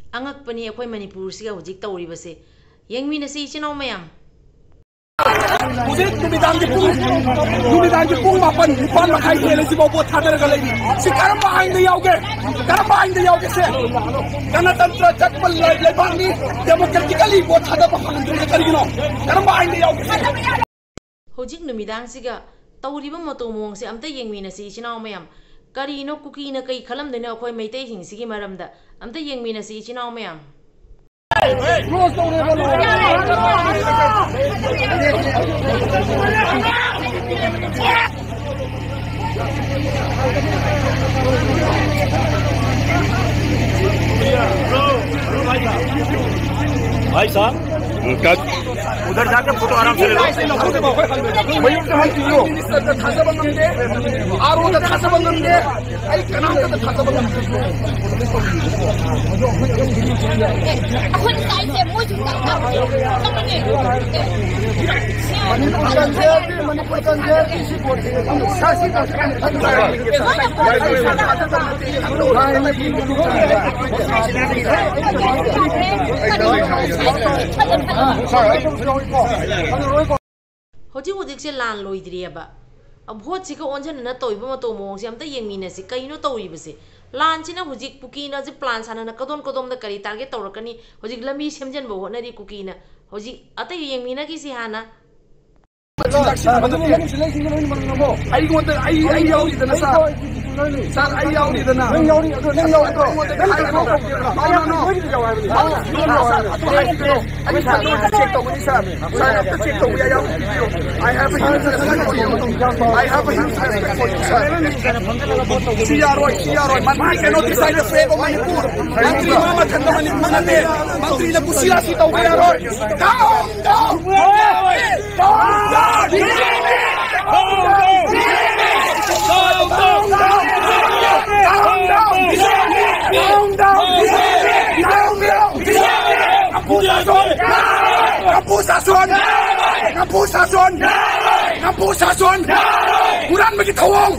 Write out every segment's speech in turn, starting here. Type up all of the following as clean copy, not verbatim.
angakpani akhoi Manipur siga hojik tawribase yengminasi ichinaw mayam Hujik numidangi pung mapan nipan makai hele si bobo thadaraga lei si karamba aingda yauge se ganatantra chakpal lai bangni democratically bo thadaba hangdre karigino karamba aingda yauge hojik numidang siga tawriba motomong se amta yengminasi ichinaw mayam karino kukina kai khalamdena akhoi meitai hing sigi maramda amta yengminasi ichinaw mayam भाई साहब उधर जाके photo आराम से ले लो Hojik hojik se lan loidriaba ab hot sika onjan na toiba ma to mong se amta yengmina se kaino tawriba se lan china hojik pukina je plan sana na kadom da kari target tawrakani hojik lami semjan bo honari kukina hojik ata yengmina ki si hana Ngapusason kurang bagi tawong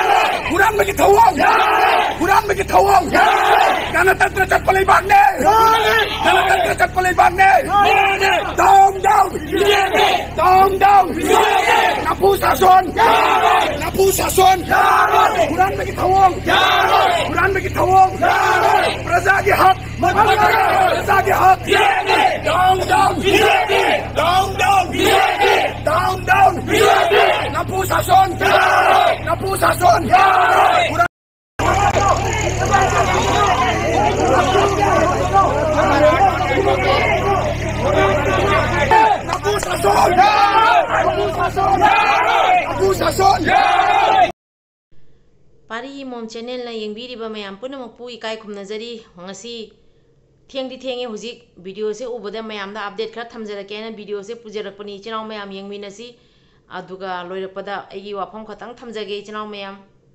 karena terdekat pelibangnya down ngapusason kurang bagi tawong Prasagi hak down ngapusason Pari mom channel na yengbiriba mayam punamk pu ikai khumnajari ngasi thienge hojik video se ubada mayam da update khara thamjarake na video se pujarakpani chinaw mayam yengminasi aduga loirakpada agi wafam khatang thamjage chinaw mayam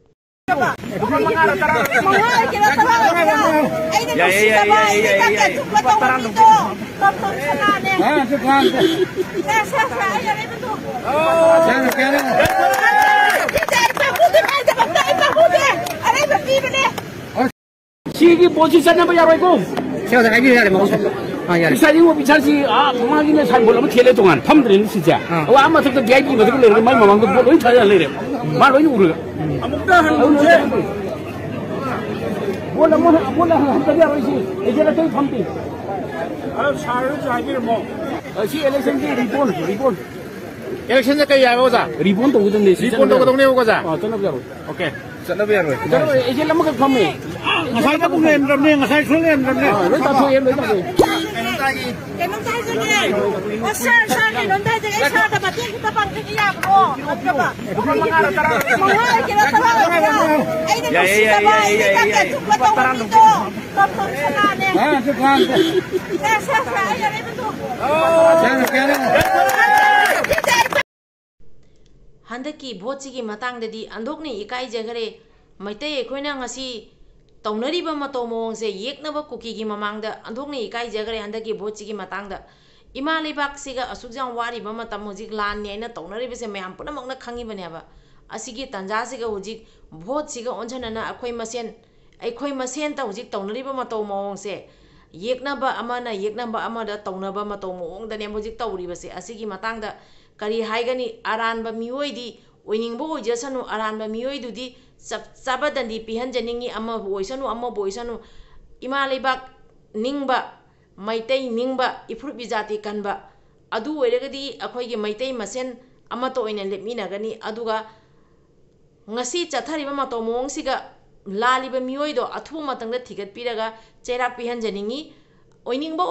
Sigi position na ba yaro ko? Siya sa kanya yari mo. Bisa yung bisa si pamagi na sa bola mo khele tungan thamdrin sija. Awa ama thak VIP ba thak le mai mamang ko loi thaya le re. Ma loi uru. Amukta han se. Bola han ta yaro si. Ejera tai thamti. Sar jagi mo. Si election ki report. Election sa kaya ba sa? Report to gudong ni. Report to gudong ni ko sa. Chana ba yaro. Okay. Chana ba yaro. Chana ejela mo ka khamme. Ngasai ta kung len ramne ngasai so len ramne loi ta so yen loi ta so kenong tai jage asar ke non tai jage sa ta batin kita pang ki ya bro apa ba mangara tara mahal kira tara ai de sita ba ai taran do top sana ne se kan sa ai re betu handaki bhochi gi matang dadi andokni ikai jagare maitai ekhoina ngasi Taunariba matomong se yeknaba kuki gi mamangda andokni ikai jagare handaki bhochi gi matangda ima lebak siga asukjang wari ba matam hojik lan ne na taunariba se mayam punamk na khangi bane ba asigi tanja siga hojik bhot siga onjana na akhoi masen ta hojik taunariba matomong se yeknaba amana yeknaba amada taunaba matong moongdane hojik tawribase asigi matangda kari haigani aranba miyoidi oiningbo oijasanu aranba miyoidudi sabadandi pihanjaningi ama boisanu ima leibak ningba maitai ningba ifrup bijati kanba adu oiragadi akhoi maitai masen amato oina lepminagani aduga ngasi chathariba mato mongsiga laliba miyoido athu matangda thigat piraga cheirak pihanjaningi oiningba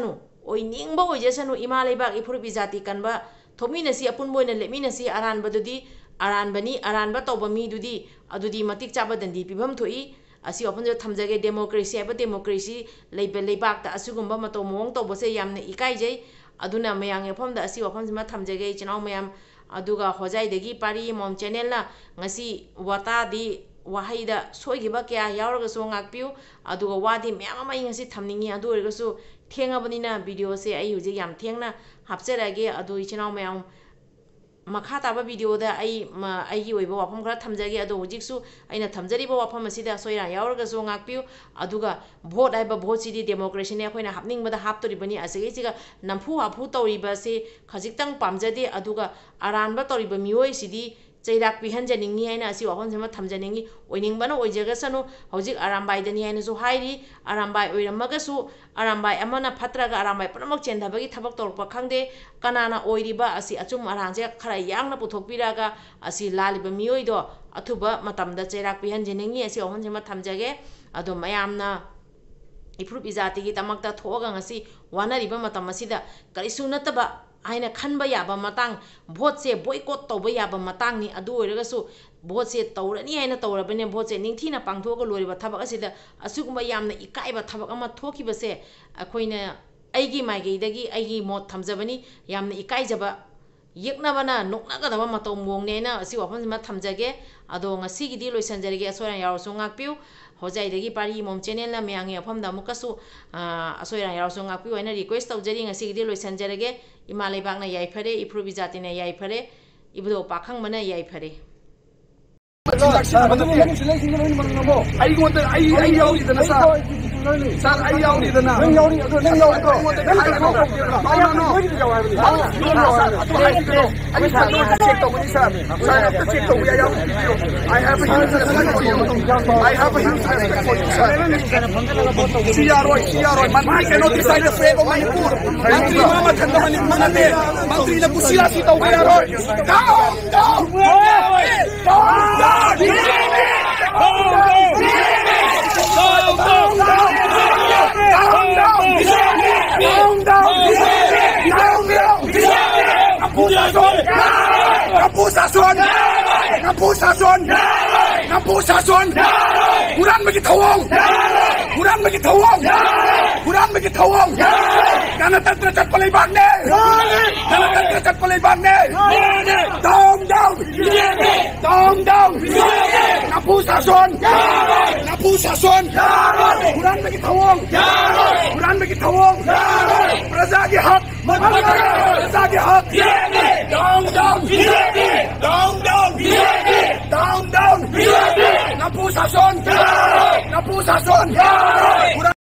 oijasanu ima leibak ifrup bijati kanba thominasi apunboina lepminasi aranbadudi aranbani aranba tawba mi dudi adudi matik chaba dandi pibam thoi asi open jo thamjage democracy aba democracy leibak ta asugumba mato mong tawbase yamne ikai jai aduna mayang yafam da asi wafam sima thamjage chinau mayam aduga hojai degi pari mom channel na ngasi wata di wahaida soigiba kya yauraga so ngakpiu aduga wadi myam ama ngasi thamningi adu orgasu thengabani video se ai huje yam thengna hapcherage adu chinau mayam makha taba video da ai gi oiba wafam khara thamjage adu hojiksu aina thamjari ba wafam asida soira yauraga so ngakpiu aduga vote ai ba vote si democracy ne khoina hapning bada haptori bani asege siga namfu apu tori ba se khajiktang pamjade aduga aranba tori ba mioi sidi cheirak pihanjaningi aina asi wafam sema thamjaningi oining bana oijaga sanu hojik aranbai dani aina so hairi aranbai oiramaga su aranbai amana phatraga aranbai punamk chenthabagi thabak torpa khangde kanana oiriba asi achum aranje khara yangna puthokpiraga asi laliba miyoido athuba matamda cheirak pihanjaningi asi wafam sema thamjage ado mayamna ifrup izati gi tamakta thoga ngasi wanariba matam asida karisu nataba aina khanba yaba matang vote se boycott toba yaba matang ni adu oiragasu vote se tawrani aina tawrabane vote se ningthina pangthoga loriba thabak asida asugumba yamna ikaiba thabak ama thokibase akoina aigi maigeidagi aigi mot thamjabani yamna ikaijaba yeknabana noknagadaba matom mongnena asi wafam thamjage ado ngasi gidi loisanjarige asoran yarosu ngakpiu hojaidagi pari mom channel na meangi afamda mukasu asoira yarosu ngakpiu aina request tawjari ngasi gidi loisanjarage imalai bakna yai phare ifrubi jatina yai phare ibdo pakhang mana yai phare Sir, I yauri dana. I have a huge respect for you. I have a huge respect for you, sir. I cannot decide the fate of Manipur. Mantri Mama Chandamani Manate. Mantri na kusila si Tau Bayaroi. Ngapusason, kurang bagi tawong, karena terdekat pelibang ni, down, ngapusason, kurang bagi tawong, Razagi hak, down, ngapusason,